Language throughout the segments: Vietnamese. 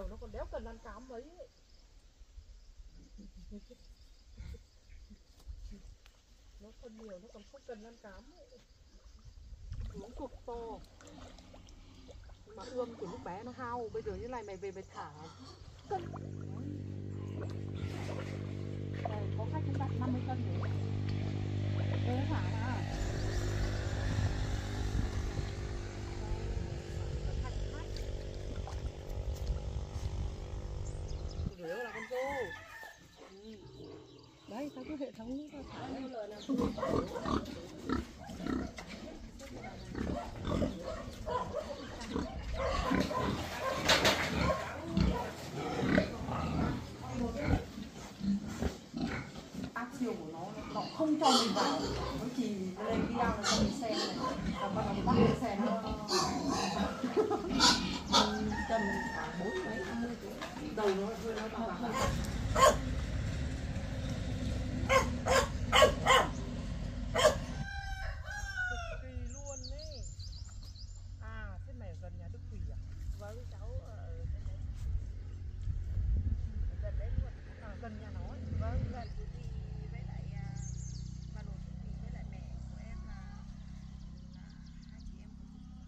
nhiều nó còn đéo cần ăn cám mấy ấy. Nó phân nhiều nó còn không cần ăn cám ấy. Uống cực to. Mà ươm của lúc bé nó hao, bây giờ như này mày về mày thả cân. Đây, có khách cũng đặt 50 cân rồi. Đây thả ra. Chủ yếu là con rô. Đấy, tao cứ hệ thống tao thả bao nhiêu lời nào. Chiều của nó không cho mình vào, nó chỉ lên video nó cho mình xem này, và bắt đầu bắt mình xem nó tầm khoảng 4 mấy 50 tuổi, đầu nó hơi nó vào. Cực kỳ luôn đấy. À, thế mày ở gần nhà Đức Thủy à? Vâng, cháu ở gần đấy. Gần đấy luôn. À, gần nhà nó ấy. Vâng, gần Đức Thủy với lại bà nội Đức Thủy với lại mẹ của em là hai chị em.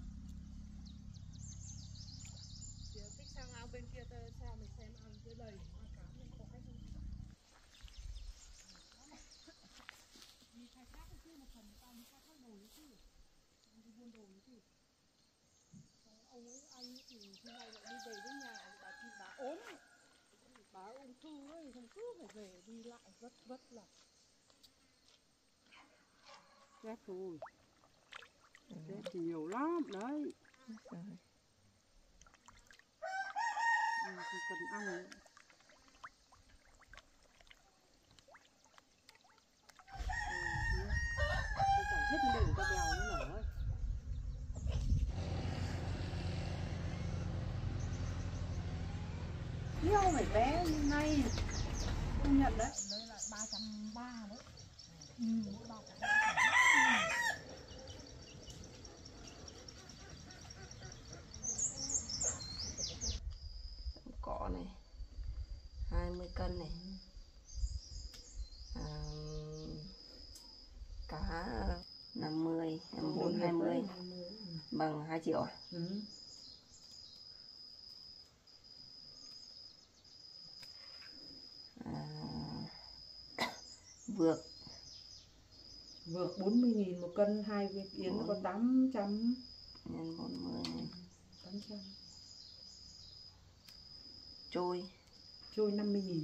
Chị thích sang ao bên kia sao mình xem ao dưới đầy hoa cám nên có khách không? Đi khai thác cái chứ, một phần tao đi khai thác đồ đấy chứ, đi buôn đồ đấy chứ. Ông ấy anh ấy thì hôm nay lại đi về với nhà bà ốm, bà ung thư ấy, không cứ phải về đi lại vất là chết rồi, chết thì nhiều lắm đấy. Không cần ăn nữa. Phải hết lên để ta bèo nó nở ấy. Nhiều phải bé như này công nhận đấy. Đây là 330 đấy. Mỗi 330. Cỏ này 20 cân này. Cá 50, 54, 20 bằng 2 triệu à? Vược 40.000 một cân, 2 viên yến nó có 800 nhân 40 này. 800. Trôi 50.000.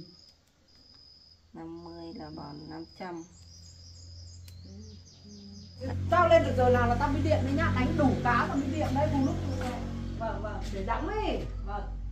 50 là bằng 500. Tao lên được giờ nào là tao mới điện đấy nhá, đánh đủ cá tao mới điện đấy cùng lúc. Vâng, để đóng đi. Vâng.